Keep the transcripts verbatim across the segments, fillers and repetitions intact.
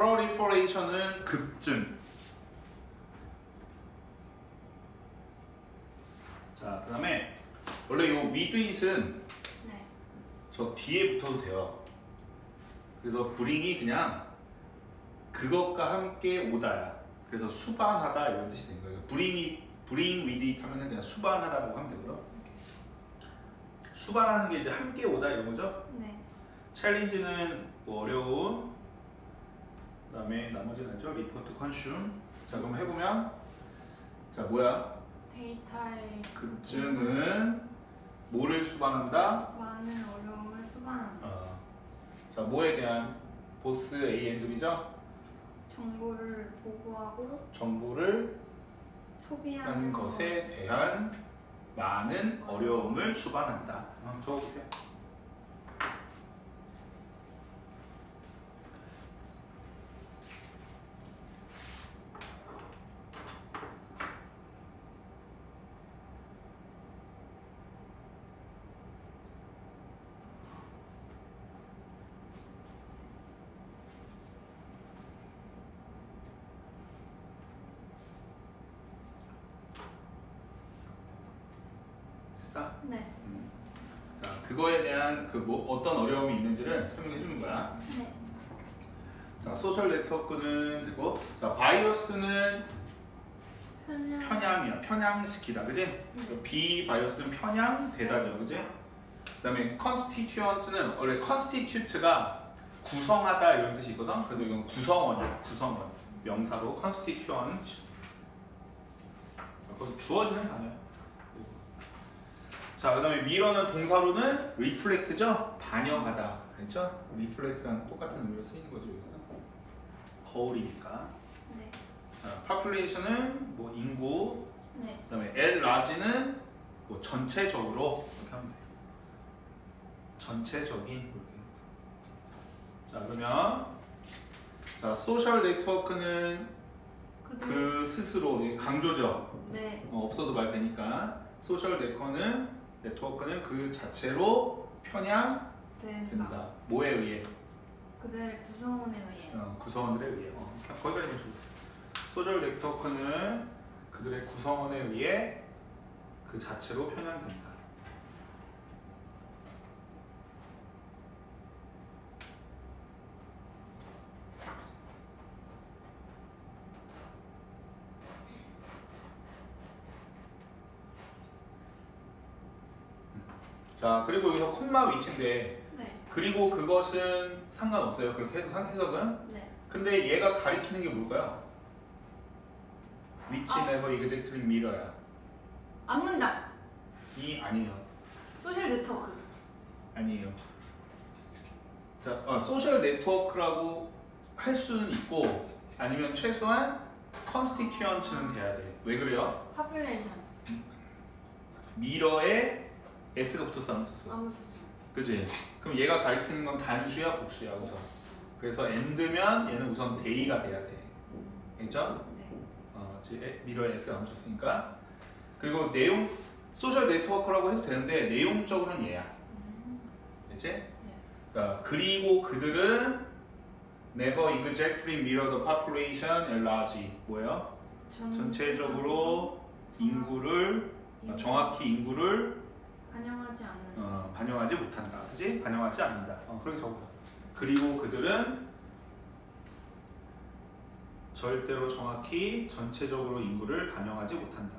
proliferation은 급증. 자, 그 다음에 원래 이 with it은 네. 저 뒤에 붙어도 돼요. 그래서 bring이 그냥 그것과 함께 오다야. 그래서 수반하다 이런 뜻이 된 거예요. bring이 bring with it 하면은 그냥 수반하다라고 하면 되거든. 수반하는 게 이제 함께 오다 이런 거죠. 네. 챌린지는 뭐 어려운. 그다음에 나머지는 알죠? 리포트 컨슘. 자, 그럼 해보면 자 뭐야? 데이터의 급증은 뭐를 수반한다? 많은 어려움을 수반한다. 어. 자, 뭐에 대한 보스 A and B죠? 정보를 보고하고 정보를 소비하는 하는 것에 대한 많은 어려움을 수반한다. 어, 적어보세요. 네. 음. 자, 그거에 대한 그 뭐 어떤 어려움이 있는지를 설명해 주는 거야. 네. 자, 소셜 네트워크는 되고, 자, 바이어스는 편향. 편향이야. 편향시키다, 그지? 네. 비바이어스는 편향되다죠, 그지? 그다음에 constituent는 원래 constitute가 구성하다 이런 뜻이 있거든. 그래서 이건 구성원이야, 구성원. 명사로 constituent. 그것도 주어지는 단어야. 자, 그 다음에 mirror는 동사로는 reflect죠? 반영하다. 그렇죠? reflect랑 똑같은 의미로 쓰이는 거죠, 여기서. 거울이니까. 네. 자, population은 뭐 인구. 네. 그 다음에 L large는 뭐 전체적으로 이렇게 하면 돼요. 전체적인 이렇게. 자, 그러면 자, 소셜 네트워크는 그 스스로 강조죠. 네. 어, 없어도 말 되니까. 소셜 네트워크는 네트워크는 그 자체로 편향된다. 된다. 뭐에 의해? 그들 구성원에 의해. 어, 구성원들에 의해. 어, 거기까지만 적었어요. 소셜 네트워크는 그들의 구성원에 의해 그 자체로 편향된다. 자, 그리고 여기서 콤마 위치인데, 네. 그리고 그것은 상관없어요. 그렇게 해석은. 네. 근데 얘가 가리키는 게 뭘까요? 위치 아. 네버 이그젝트리 미러야. 앞문장. 이 아니에요. 소셜 네트워크. 아니에요. 자, 어, 소셜 네트워크라고 할 수는 있고, 아니면 최소한 constituent는 돼야 돼. 왜 그래요? population. 미러에 S가 붙었어, 안 붙었어? 안 붙었어요. 그지? 그럼 얘가 가리키는 건 단수야, 복수야, 우선. 그래서 and면 얘는 우선 they가 돼야 돼. 알죠? 네. 어, 미러에 S가 안 붙었으니까. 그리고 내용, 소셜 네트워크라고 해도 되는데 내용적으로는 얘야. 알지? 네. 자, 그리고 그들은 never exactly mirror the population at large. 뭐예요? 전, 전체적으로 인구를 어, 정확히 인구를 반영하지 않는. 어, 반영하지 못한다. 그지? 반영하지 않는다. 어, 그렇게 적어서. 그리고 그들은 절대로 정확히 전체적으로 인구를 반영하지 못한다.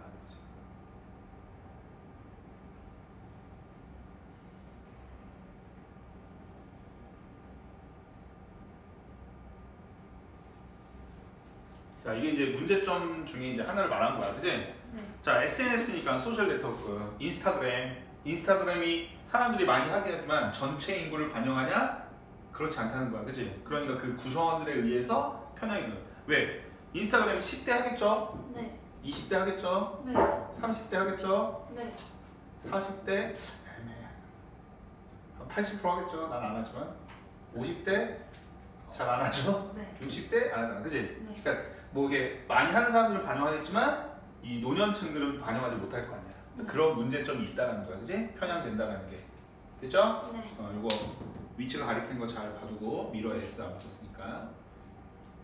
자, 이게 이제 문제점 중에 이제 하나를 말한 거야. 그지? 네. 자, 에스엔에스니까 소셜 네트워크, 인스타그램. 인스타그램이 사람들이 많이 하긴 하지만 전체 인구를 반영하냐? 그렇지 않다는 거야. 그지? 그러니까 그 구성원들에 의해서 편향이 돼요. 왜? 인스타그램 십 대 하겠죠? 네. 이십 대 하겠죠? 네. 삼십 대 하겠죠? 네. 사십 대? 애매해. 한 팔십 퍼센트 하겠죠? 난 안 하지만. 오십 대? 잘 안 하죠? 네. 육십 대? 안 하잖아. 그지? 네. 그러니까 뭐 이게 많이 하는 사람들은 반영하겠지만 이 노년층들은 반영하지 못할 거 아니야. 네. 그런 문제점이 있다라는 거야. 그지? 편향된다라는 게. 됐죠? 네. 어, 이거 위치를 가리키는 거 잘 봐두고 미러 S 안 붙었으니까.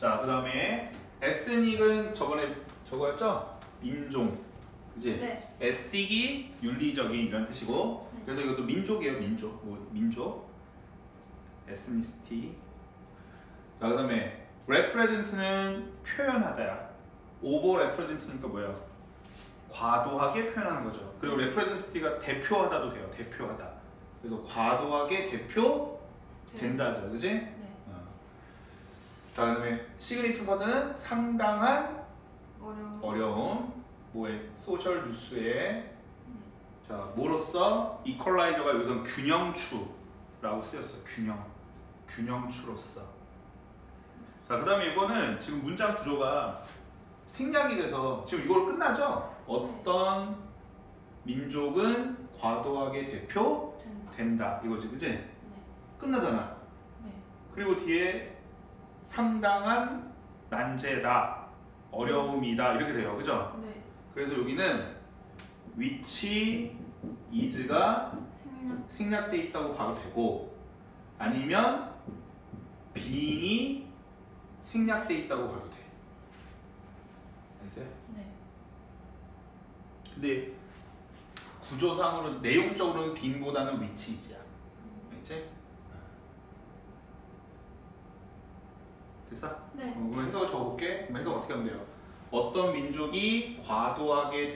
자, 그 다음에 에스닉은 저번에 저거였죠? 인종. 그지? 네. 에스닉이 윤리적인 이런 뜻이고, 네. 그래서 이것도 민족이에요, 민족. 뭐, 민족. 에스니시티. 자, 그 다음에 represent는 표현하다야. over represent니까 뭐예요? 과도하게 표현하는 거죠. 그리고 representative가 대표하다도 돼요. 대표하다. 그래서 과도하게 대표된다죠. 그지? 네. 어. 자, 그 다음에 significant는 상당한 어려운. 어려움. 뭐에? 소셜 뉴스에. 네. 자, 뭐로써? 이퀄라이저가 여기서 균형추라고 쓰였어요. 균형. 균형추로서. 자, 그 다음에 이거는 지금 문장 구조가 생략이 돼서 지금 이걸로 끝나죠? 어떤 민족은 과도하게 대표된다. 된다. 이거지, 그지? 네. 끝나잖아. 네. 그리고 뒤에 상당한 난제다, 어려움이다 이렇게 돼요, 그죠? 네. 그래서 여기는 which is가 생략. 생략돼 있다고 봐도 되고, 아니면 being이 생략돼 있다고 봐도 돼. 알겠어요? 네. 근데 구조상으로 내용적으로는 being보다는 which is야. 알겠지? 됐어? 네. 어, 그럼 해석을 적어볼게. 그럼 해석 어떻게 하면 돼요? 어떤 민족이 과도하게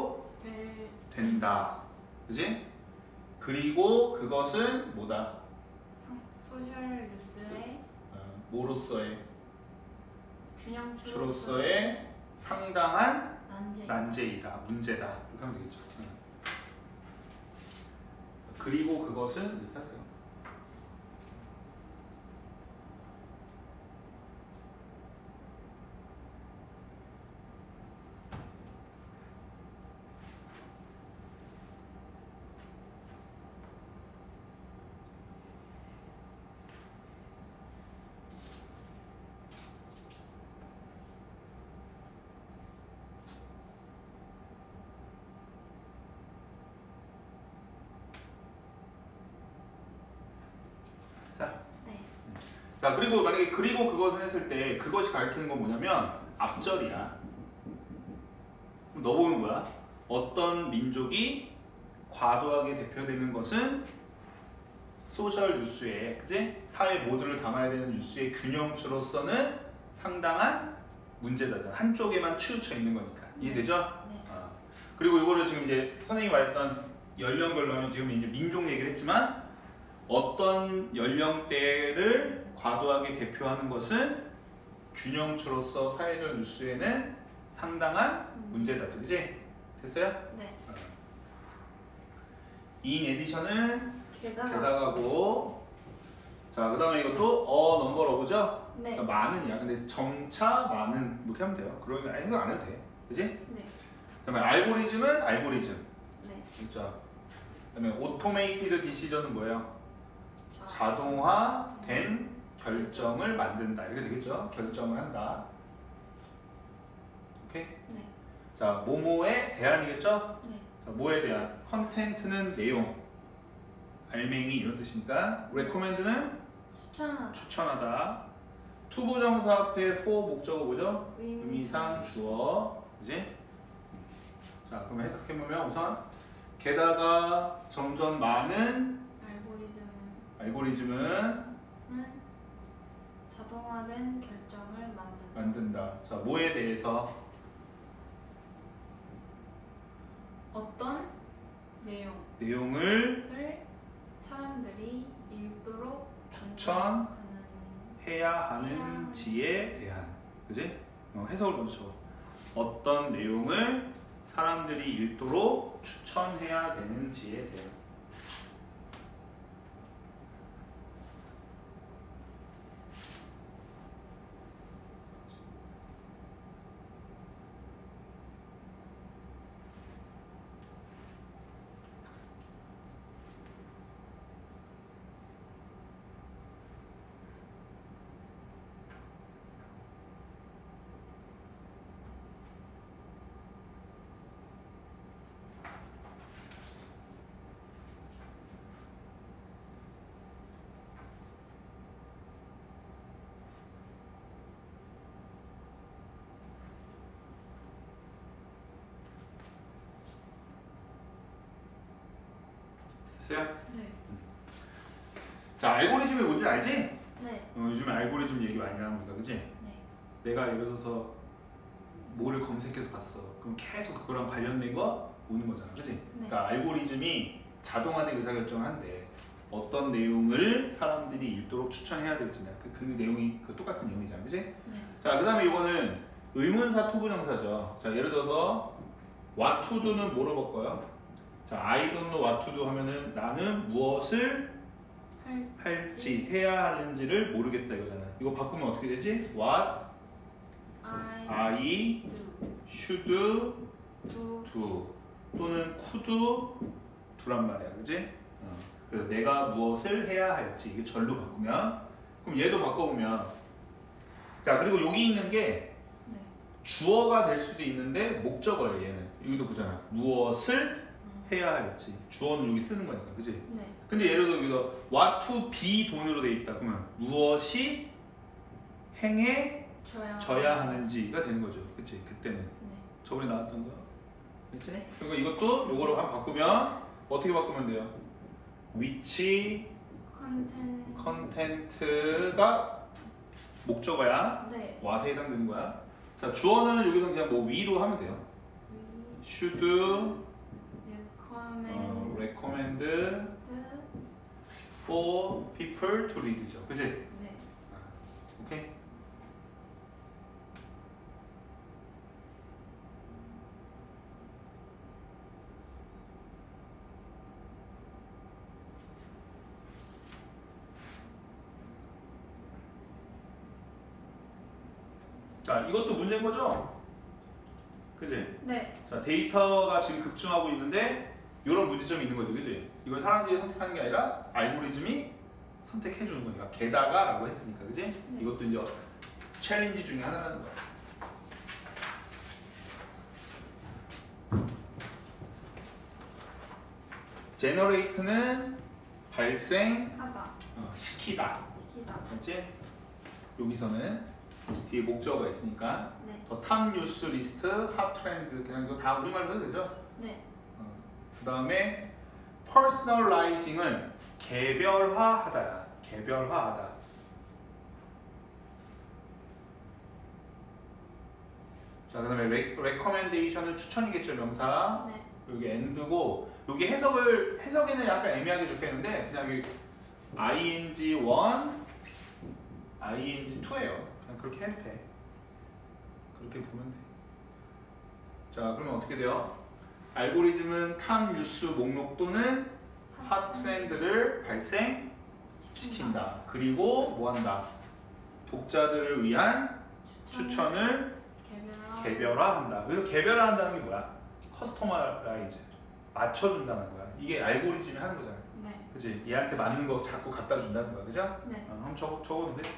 대표된다. 될. 그지? 그리고 그것은 뭐다? 상- 소셜 뉴스의 어, 뭐로서의? 균형추로서의 주로서의 상당한 난제. 난제이다, 문제다. 이렇게 하면 되겠죠. 응. 그리고 그것은 이렇게 하세요. 네. 자, 그리고 만약에 그리고 그것을 했을 때 그것이 가리키는 건 뭐냐면 앞절이야. 그럼 너 보면 뭐야? 어떤 민족이 과도하게 대표되는 것은 소셜 뉴스에, 그지? 사회 모두를 담아야 되는 뉴스의 균형추로서는 상당한 문제다잖아. 한쪽에만 치우쳐 있는 거니까. 이해되죠? 네. 어. 그리고 이거를 지금 이제 선생님이 말했던 연령별로 하면 지금 이제 민족 얘기를 했지만 어떤 연령대를 과도하게 대표하는 것은 균형추로서 사회적 뉴스에는 상당한 문제다. 그지? 됐어요? 네. 어. in addition은 게다가. 게다가고, 자, 그 다음에 이것도 어 넘버 오브죠? 네. 그러니까 많은이야. 근데 정차 많은 이렇게 하면 돼요. 그러니까 해석 안 해도 돼. 그지? 네. 그다음에 알고리즘은 알고리즘. 네. 그죠? 그다음에 오토메이티드 디시전은 뭐예요? 자. 자동화된 결정을 만든다. 이렇게 되겠죠? 결정을 한다. 오케이? 네. 자, 뭐뭐에 대한이겠죠? 네. 자, 뭐에 대한? 컨텐트는 내용, 알맹이 이런 뜻이니까 recommend는 추천하다. 추천하다. 투부정사 앞에 for 목적어 뭐죠? 의미상. 의미상 주어. 그지? 자, 그럼 해석해보면 우선 게다가 점점 많은 알고리즘. 알고리즘은 은 자동화된 결정을 만든다. 만든다. 자, 뭐에 대해서? 어떤 내용. 내용을 을 사람들이 읽도록 추천 하는. 해야 하는지에 대한. 그지? 어, 해석을 먼저 적어. 어떤 내용을 사람들이 읽도록 추천해야 되는지에 대한. 됐어요? 네. 자, 알고리즘이 뭔지 알지? 네. 어, 요즘에 알고리즘 얘기 많이 나옵니다, 그치? 네. 내가 예를 들어서 뭐를 검색해서 봤어. 그럼 계속 그거랑 관련된 거 오는 거잖아, 그치? 네. 그러니까 알고리즘이 자동화된 의사결정을 한대. 어떤 내용을 사람들이 읽도록 추천해야 될지, 그, 그 내용이 그 똑같은 내용이잖아, 그치? 네. 자, 그 다음에 이거는 의문사 투부정사죠. 자, 예를 들어서 what to do는 뭐로 바꿔요? 자, I don't know what to do 하면은 나는 무엇을 할. 할지 해야 하는지를 모르겠다 이거잖아. 이거 바꾸면 어떻게 되지? What I. I do. should do. do 또는 could do란 말이야, 그지? 어. 그래서 내가 무엇을 해야 할지 이게 절로 바꾸면 그럼 얘도 바꿔보면 자 그리고 여기 있는 게 네. 주어가 될 수도 있는데 목적어예요 얘는. 여기도 보잖아. 무엇을 음. 해야 할지 주어는 여기 쓰는 거니까, 그지? 네. 근데 예를 들어 여기서 what to be 돈으로 돼 있다 그러면 무엇이 행해 줘야. 져야 하는지가 되는 거죠, 그치? 그때는 네. 저번에 나왔던 거, 그치? 네. 그리고 이것도 요거로 한번 바꾸면 어떻게 바꾸면 돼요? which 컨텐. 컨텐트가 목적어야. 네. what에 해당되는 거야. 자 주어는 여기서 그냥 뭐 위로 하면 돼요. should 어, recommend. recommend for people to read죠, 그치? 네. 오케이. 자, 이것도 문제인 거죠? 그지? 네. 자, 데이터가 지금 급증하고 있는데 이런 문제점이 있는 거죠, 그지? 이걸 사람들이 선택하는 게 아니라 알고리즘이 선택해 주는 거니까. 게다가 라고 했으니까, 그지? 네. 이것도 이제 챌린지 중에 하나라는 거야. generate는 발생 하다. 어, 시키다. 시키다. 맞지? 여기서는 뒤에 목적어가 있으니까 네. 더 탑 뉴스 리스트, 핫 트렌드 그냥 이거 다 우리말로 해도 되죠? 네. 어. 그 다음에 personalizing은 개별화하다야. 개별화하다. 자, 그 다음에 recommendation은 추천이겠죠, 명사. 네. 여기 end고 여기 해석을 해석에는 약간 애매하게 적혀있는데 그냥 여기 아이엔지 원, 아이엔지 투예요. 그냥 그렇게 해도 돼. 그렇게 보면 돼. 자, 그러면 어떻게 돼요? 알고리즘은 탑 뉴스 목록 또는 핫 트렌드를 발생시킨다. 그리고 뭐 한다? 독자들을 위한 추천을 개별화. 개별화한다. 그래서 개별화한다는 게 뭐야? 커스터마라이즈. 맞춰준다는 거야. 이게 알고리즘이 하는 거잖아. 네. 그치? 얘한테 맞는 거 자꾸 갖다 준다는 거야. 그죠? 네. 어, 한번 적어, 적어도 돼.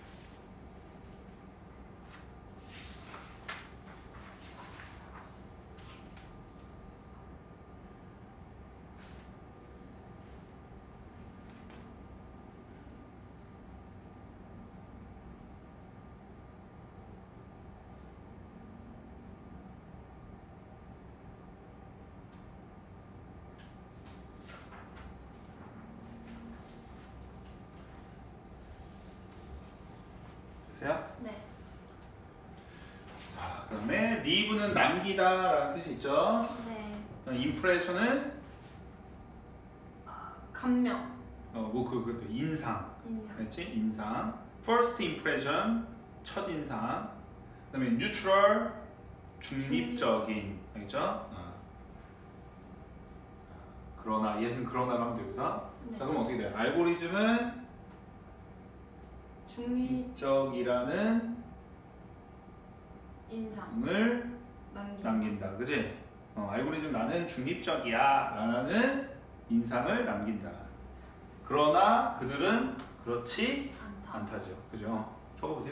됐어요? 네. 자, 그 다음에 leave는 남기다라는 뜻이 있죠. 네. impression은 아, 감명. 어, 뭐 그, 그것도 인상. 인상. 그렇지? 인상. first impression, 첫 인상. 그 다음에 neutral, 중립적인. 알겠죠? 어. 그러나, 예는 그러나로 하면 돼, 여기서. 네. 자, 그럼 어떻게 돼요? 알고리즘은 중립. 중립적이라는 인상을 남긴다. 남긴다. 그지? 어, 알고리즘 나는 중립적이야 라는 인상을 남긴다. 그러나 그들은 그렇지 않다. 않다죠. 그죠? 적어보세요.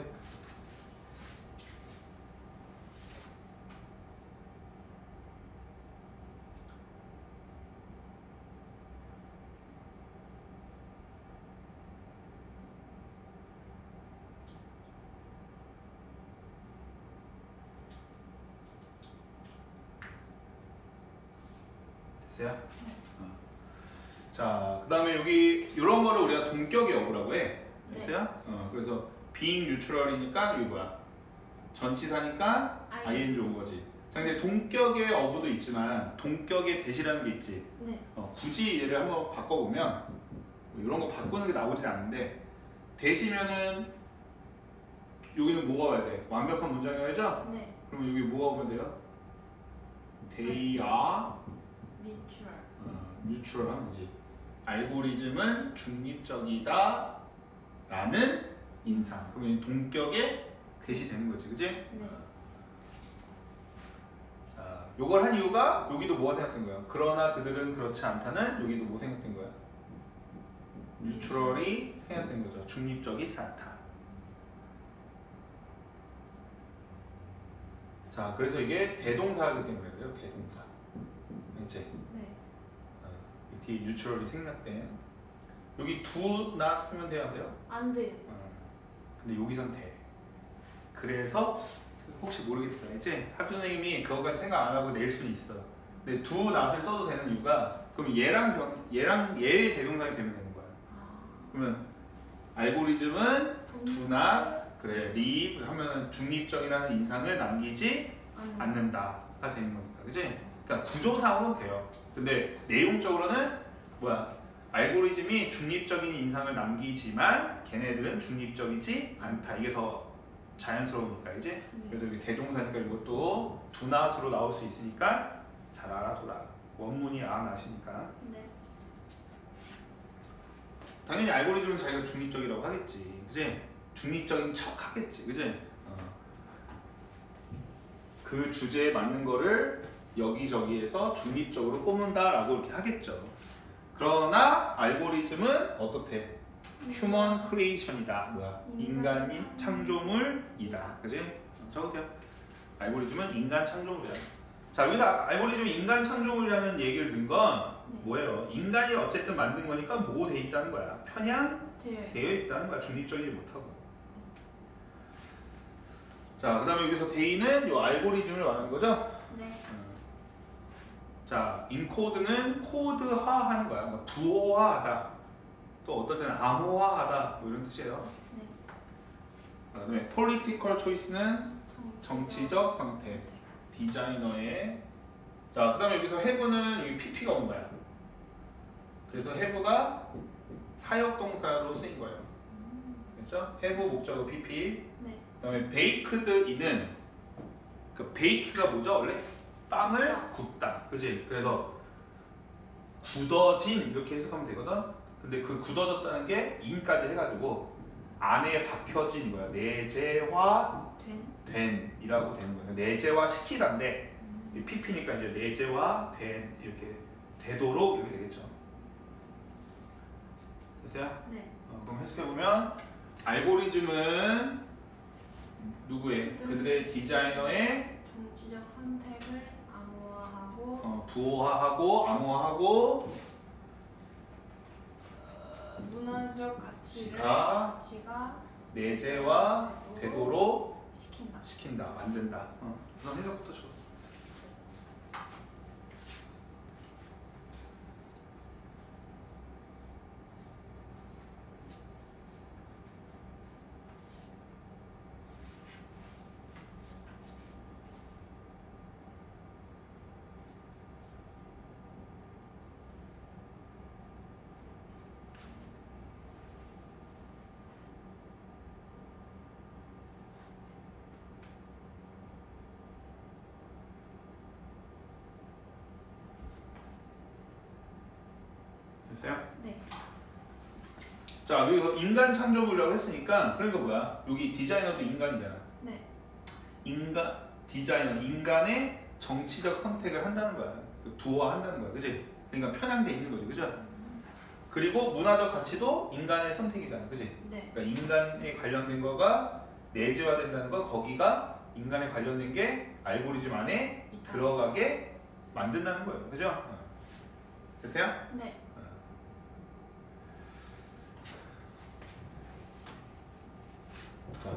됐어요? 어. 자, 그 다음에 여기 이런 거를 우리가 동격의 어구라고 해. 네. 됐어요? 어, 그래서 being neutral이니까 이게 뭐야? 전치사니까 아이엔지 온 거지. 자, 근데 동격의 어구도 있지만 동격의 대시라는 게 있지. 네. 어, 굳이 얘를 한번 바꿔보면 뭐 이런 거 바꾸는 게 나오진 않는데 대시면은 여기는 뭐가 와야 돼? 완벽한 문장이어야죠? 네. 그러면 여기 뭐가 오면 돼요? They are neutral. 어, neutral 하면 되지. 알고리즘은 중립적이다 라는 인상. 그러면 동격의 대시 되는 거지, 그지? 네. 자, 요걸 한 이유가 여기도 뭐가 생각된 거야? 그러나 그들은 그렇지 않다는 여기도 뭐 생각된 거야? 뉴트럴이 생각된 거죠. 중립적이지 않다. 자, 그래서 이게 대동사이기 때문에 그래요. 대동사. 알겠지? 네. 어, 이 뒤에 뉴트럴이 생략된. 여기 do not 쓰면 돼요, 안 돼요? 안 돼요. 어, 근데 여기선 돼. 그래서 혹시 모르겠어, 알지? 학교 선생님이 그것까지 생각 안 하고 낼 수는 있어. 근데 do not을 써도 되는 이유가 그럼 얘랑 변, 얘랑 얘의 대동사가 되면 되는 거야. 아. 그러면 알고리즘은 동- do not 그래 leave 하면은 중립적이라는 인상을 남기지 안 않는다가 되는 거니까, 그지? 그러니까 구조상으로는 돼요. 근데 내용적으로는 뭐야? 알고리즘이 중립적인 인상을 남기지만 걔네들은 중립적이지 않다. 이게 더 자연스러우니까, 이제. 네. 그래서 여기 대동사니까 이것도 do not으로 나올 수 있으니까 잘 알아둬라. 원문이 안 아시니까. 네. 당연히 알고리즘은 자기가 중립적이라고 하겠지, 그지? 중립적인 척 하겠지, 그지? 어. 그 주제에 맞는 거를 여기저기에서 중립적으로 뽑는다라고 이렇게 하겠죠. 그러나 알고리즘은 어떻대? 휴먼 크리에이션이다. 뭐야? 인간 인간이 창조물이다. 그지? 적으세요. 알고리즘은 인간 창조물이야. 자, 여기서 알고리즘이 인간 창조물이라는 얘기를 든 건 네. 뭐예요? 인간이 어쨌든 만든 거니까 뭐 돼 있다는 거야? 편향 돼요. 되어 있다는 거야. 중립적이지 못하고. 자, 그 다음에 여기서 데이는 요 알고리즘을 말하는 거죠? 네. 자, 인코드는 코드화하는 거야. 그러니까 부호화하다. 또 어떨 때는 암호화하다. 뭐 이런 뜻이에요. 네. 그 다음에 political choice는 정치적 선택. 네. 디자이너의. 자, 그 다음에 여기서 have는 여기 pp가 온 거야. 그래서 have가 사역동사로 쓰인 거예요. 음. 그렇죠? have 목적어 pp. 네. 그 다음에 baked in은 그 bake가 뭐죠? 원래? 빵을 굽다. 굽다. 그지? 그래서 굳어진 이렇게 해석하면 되거든? 근데 그 굳어졌다는 게 in까지 해가지고 안에 박혀진 거야. 내재화 된. 된이라고 되는 거예요. 내재화 시키다인데 음. pp니까 이제 내재화 된 이렇게 되도록 이렇게 되겠죠. 됐어요? 네. 어, 그럼 해석해보면 알고리즘은 누구의? 그들의 디자이너의 정치적 선택을 암호화하고 어, 부호화하고 암호화하고 어, 문화적 가치를 가 가치가 내재화 되도록 시킨다. 시킨다, 만든다. 어. 우선 해석부터 줘. 됐어요? 네. 자, 여기서 인간 창조물이라고 했으니까 그러니까 뭐야? 여기 디자이너도 인간이잖아. 네. 인간 디자이너 인간의 정치적 선택을 한다는 거야. 그 부호화한다는 거야, 그지? 그러니까 편향돼 있는 거지, 그죠? 그리고 문화적 가치도 인간의 선택이잖아, 그지? 네. 그러니까 인간에 관련된 거가 내재화된다는 건 거기가 인간에 관련된 게 알고리즘 안에 있다. 들어가게 만든다는 거예요, 그죠? 어. 됐어요? 네. 자,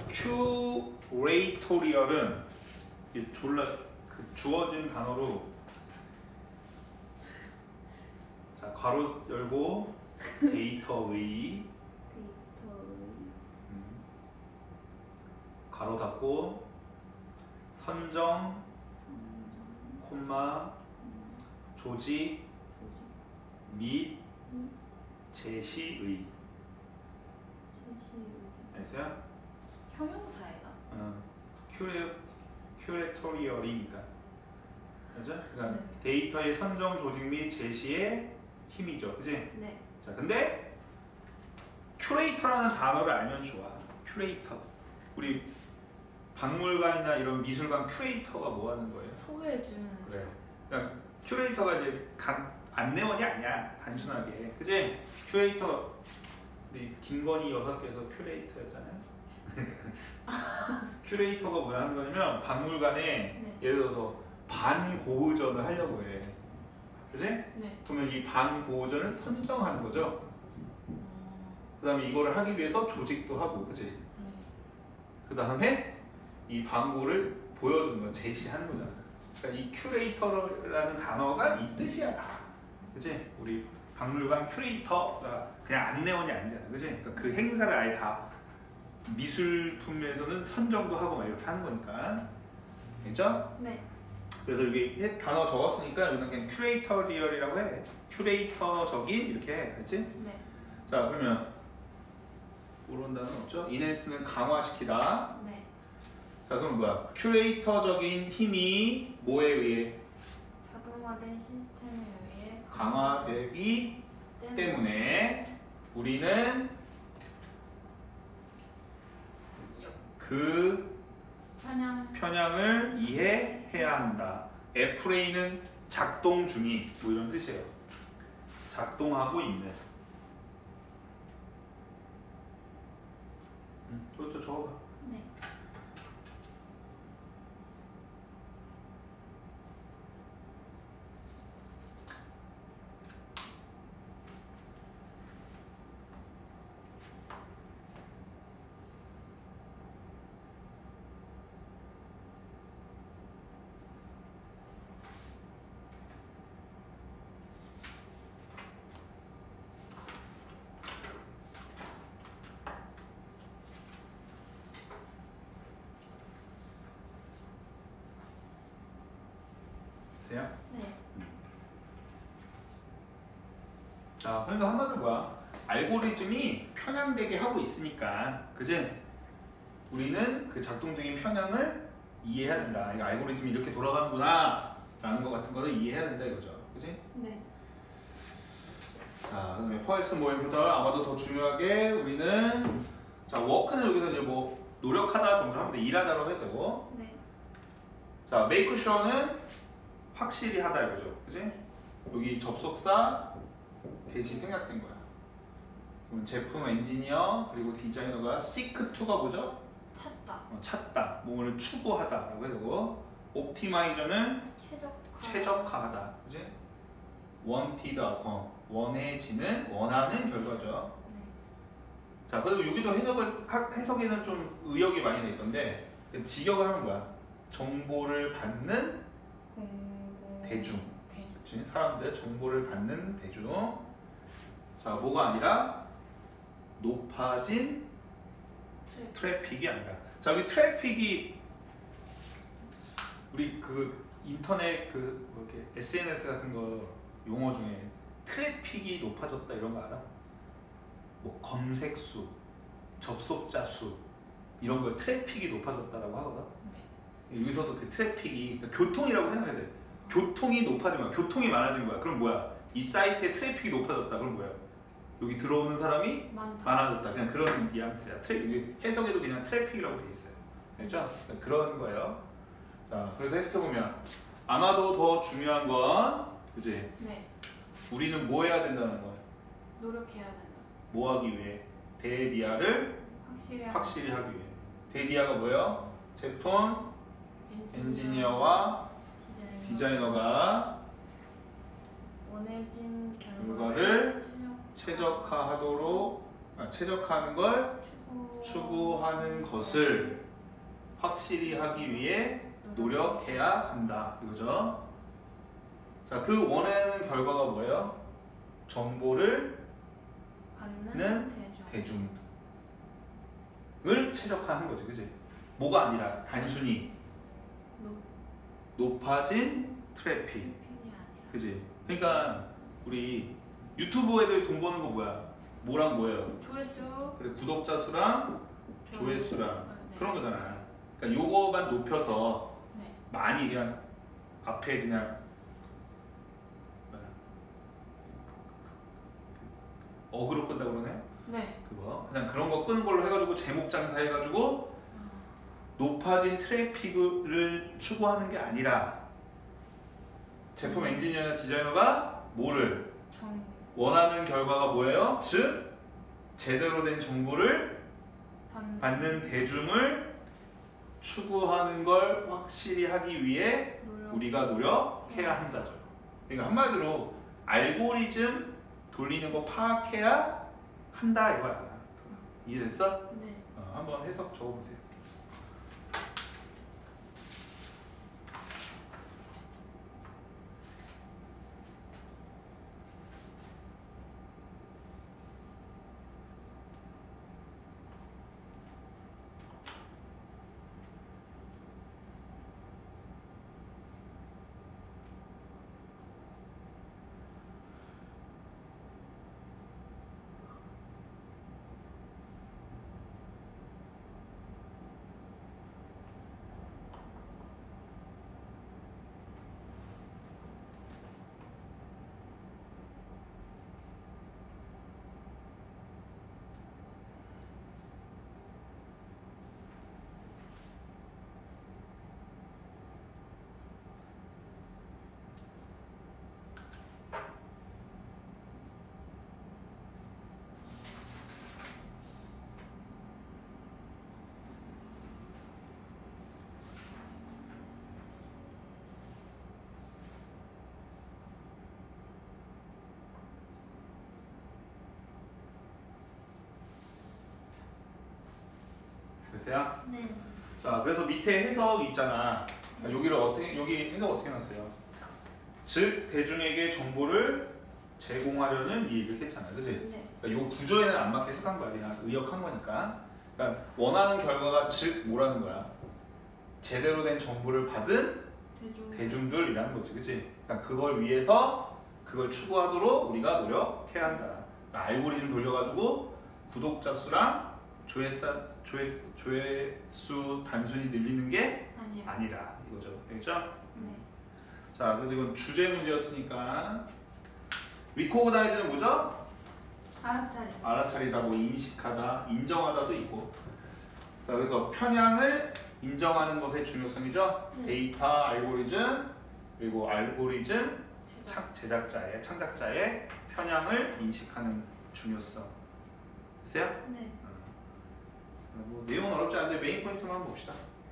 큐레이토리얼은 이게 졸라 그 주어진 단어로 자 괄호 열고 데이터의 데이터의 음, 괄호 닫고 선정 선정 콤마 음, 조직 조직 및 및 제시의 제시의 알겠어요? 형용사예요? 어, 큐레 큐레토리얼이니까 그죠? 그러니까 네. 데이터의 선정 조직 및 제시의 힘이죠, 그지? 네. 자, 근데 큐레이터라는 단어를 알면 좋아. 큐레이터. 우리 박물관이나 이런 미술관 큐레이터가 뭐 하는 거예요? 소개해주는 그래. 그러니까 큐레이터가 이제 간, 안내원이 아니야. 단순하게. 그지? 큐레이터 우리 김건희 여사께서 큐레이터였잖아요. 큐레이터가 뭐 하는 거냐면 박물관에 네. 예를 들어서 반고흐전을 하려고 해. 그지? 네. 그러면 이 반고흐전을 선정하는 거죠. 어, 그 다음에 이거를 하기 위해서 조직도 하고, 그지? 네. 그 다음에 이 방고를 보여주는 거, 제시하는 거잖아. 그러니까 이 큐레이터라는 단어가 이 뜻이야, 다. 그지? 우리 박물관 큐레이터가 그냥 안내원이 아니잖아. 그지? 그러니까 그 행사를 아예 다 미술품에서는 선정도 하고 막 이렇게 하는 거니까. 알겠죠? 네. 그래서 여기 단어 적었으니까 여기는 그냥 큐레이터리얼이라고 해. 큐레이터적인 이렇게 해. 알지? 네. 자, 그러면 모르는 단어는 없죠? 인핸스는 강화시키다. 네. 자, 그럼 뭐야? 큐레이터적인 힘이 뭐에 의해 자동화된 시스템에 의해 강화되기 때문에 우리는 그 편향 편향을 이해해야 한다. F레이는 작동 중이 뭐 이런 뜻이에요. 작동하고 있는. 음, 그것도 적어봐. 네. 됐어요? 네. 자, 그러니까 한마디로 뭐야? 알고리즘이 편향되게 하고 있으니까, 그지? 우리는 그 작동 중인 편향을 이해해야 된다. 이거 알고리즘이 이렇게 돌아가는구나 라는 거 같은 거를 이해해야 된다 이거죠. 그지? 네. 자, 그다음에 퍼엑스 모임 표절 아마도 더 중요하게 우리는 자, 워크는 여기서 이제 뭐 노력하다 정도 하면 돼. 일하다로 해도 되고. 네. 자, make sure는 확실히 하다 이거죠. 그지? 네. 여기 접속사 대시 생략된 거야. 그럼 제품 엔지니어 그리고 디자이너가 seek to가 뭐죠? 찾다. 어, 찾다, 뭐를 추구하다라고 해도 되고, 옵티마이저는 최적화. 최적화하다, 그지? wanted outcome, 원해지는, 원하는 결과죠. 네. 자, 그리고 여기도 해석을 하- 해석에는 좀 의역이 많이 돼 있던데, 직역을 하면 뭐야? 정보를 받는 공공 대중. 대중. 그치? 사람들 정보를 받는 대중. 자, 뭐가 아니라 높아진 트랙. 트래픽이 아니라. 자, 여기 트래픽이 우리 그 인터넷 그 뭐 이렇게 에스엔에스 같은 거 용어 중에 트래픽이 높아졌다 이런 거 알아? 뭐 검색 수, 접속자 수 이런 거 트래픽이 높아졌다라고 하거든. 네. 여기서도 그 트래픽이 그러니까 교통이라고 생각해야 돼. 교통이 높아진 거야. 교통이 많아진 거야. 그럼 뭐야? 이 사이트에 트래픽이 높아졌다. 그럼 뭐야? 여기 들어오는 사람이 많다. 많아졌다. 그냥 그런 뉘앙스야. 트래, 여기 해석에도 그냥 트래픽이라고 돼 있어요. 알죠? 그러니까 그런 거예요. 자, 그래서 해석해 보면 아마도 더 중요한 건, 그지? 네. 우리는 뭐 해야 된다는 거야? 노력해야 된다. 뭐 하기 위해? 데디아를 확실히 하- 확실히 하기 위해. 데디아가 뭐예요? 제품 엔지니어, 엔지니어와 디자이너, 디자이너가 원해진 결과를 최적- 최적화하도록 아, 최적화하는 걸 추구, 추구하는 것을 확실히 하기 위해 노력해야 한다 이거죠. 자, 그 원하는 결과가 뭐예요? 정보를 받는 는 대중. 대중을 최적화하는 거지, 그지? 뭐가 아니라 단순히 높- 높아진 트래픽, 핑이 아니라. 그지? 그러니까 우리 유튜브 애들 돈 버는 거 뭐야? 뭐랑 뭐예요? 조회수. 그래, 구독자 수랑 조회수랑 네. 그런 거잖아. 그러니까 요거만 높여서 네. 많이 그냥 앞에 그냥 뭐야? 어그로 끈다고 그러네? 네. 그거 그냥 그런 거 끄는 걸로 해가지고 제목 장사 해가지고 아, 높아진 트래픽을 추구하는 게 아니라 제품 엔지니어나 디자이너가 뭐를 정. 원하는 결과가 뭐예요? 즉 제대로 된 정보를 받는. 받는 대중을 추구하는 걸 확실히 하기 위해 노력. 우리가 노력해야 한다죠. 그러니까 한마디로 알고리즘 돌리는 거 파악해야 한다 이거야. 이해됐어? 네. 어, 한번 해석 적어보세요. 됐어요? 네. 자, 그래서 밑에 해석 있잖아. 자, 여기를 어떻게 여기 해석 어떻게 놨어요? 즉 대중에게 정보를 제공하려는 일 이렇게 했잖아, 그지? 네. 그러니까 요 구조에는 안 맞게 해석한 거야, 그냥 의역한 거니까. 그러니까 원하는 결과가 즉 뭐라는 거야? 제대로 된 정보를 받은 대중. 대중들이라는 거지, 그지? 그러니까 그걸 위해서 그걸 추구하도록 우리가 노력해야 한다. 그러니까 알고리즘 돌려가지고 구독자 수랑 조회수 조회 조회수 단순히 늘리는 게 아니라. 아니라 이거죠, 알겠죠? 네. 자, 그래서 이건 주제 문제였으니까 리코그나이즈는 뭐죠? 알아차리. 알아차리다, 뭐 인식하다, 인정하다도 있고. 자, 그래서 편향을 인정하는 것의 중요성이죠. 네. 데이터, 알고리즘, 그리고 알고리즘 제작. 창, 제작자의 창작자의 편향을 인식하는 중요성. 됐어요? 네. 뭐 내용은 어렵지 않은데 메인 포인트만 한번 봅시다.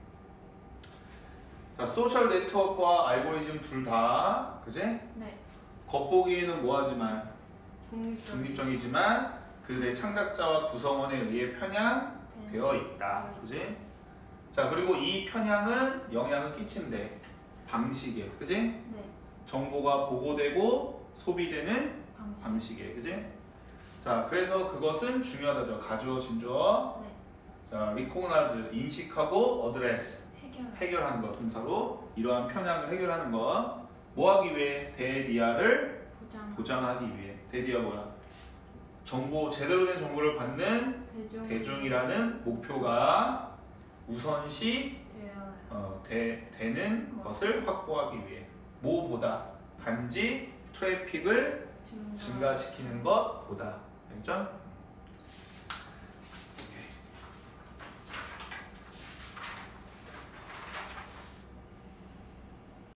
자, 소셜 네트워크와 알고리즘 둘 다, 그지? 네. 겉보기에는 뭐하지만 중립적. 중립적이지만 그들의 창작자와 구성원에 의해 편향되어 있다, 그지? 자, 그리고 이 편향은 영향을 끼친대, 방식에, 그지? 네. 정보가 보고되고 소비되는 방식. 방식에, 그지? 자, 그래서 그것은 중요하다죠. 가주어, 진주어. 네. 자, 리코그나이즈, 인식하고 어드레스, 해결. 해결하는 거, 동사로 이러한 편향을 해결하는 거. 뭐 하기 위해? 데디아를 보장. 보장하기 위해. 데디아 뭐야? 정보, 제대로 된 정보를 받는 대중. 대중이라는 목표가 우선시 되어요. 어, 되, 되는 것을 확보하기 위해. 뭐보다? 단지 트래픽을 증가. 증가시키는 것보다. 알겠죠?